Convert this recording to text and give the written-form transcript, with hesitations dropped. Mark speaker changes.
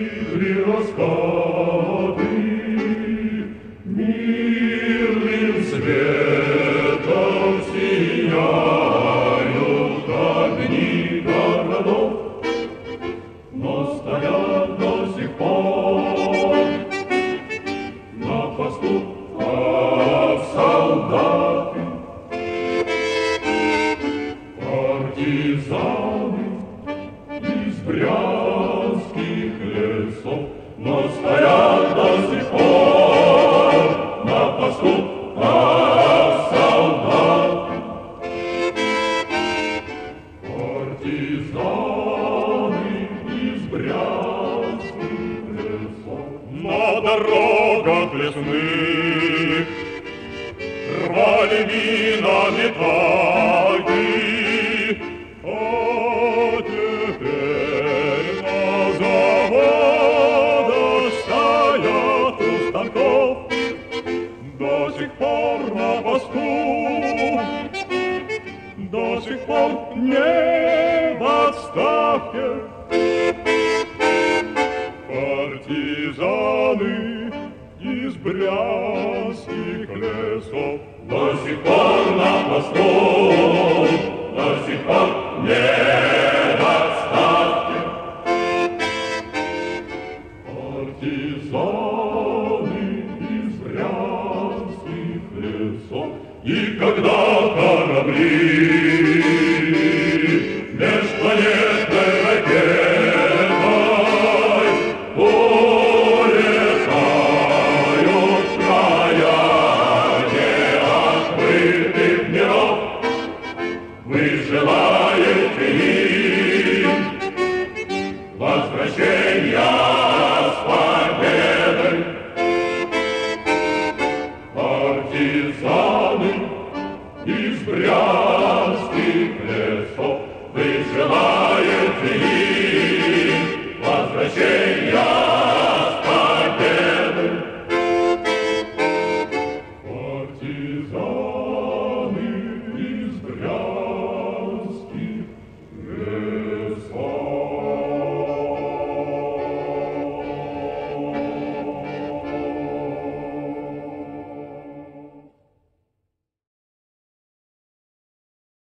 Speaker 1: ли раскаты, мирным светом сияют огни городов, но стоят до сих пор на посту, как солдаты, партизаны из брянских лесов, но стоят до сих пор на посту, как солдаты, партизаны из брянских лесов. На дорогах лесных рвали минометаги, а теперь на заводах стоят у станков, до сих пор на посту, до сих пор не в отставке. Партизаны из брянских лесов до сих пор на посту, до сих пор не в отставке. Партизаны из брянских лесов. И когда корабли межпланетной ракетой улетают в края неоткрытых миров, вы желаете им возвращения с победой. Партизаны из брянских лесов, вы желаете им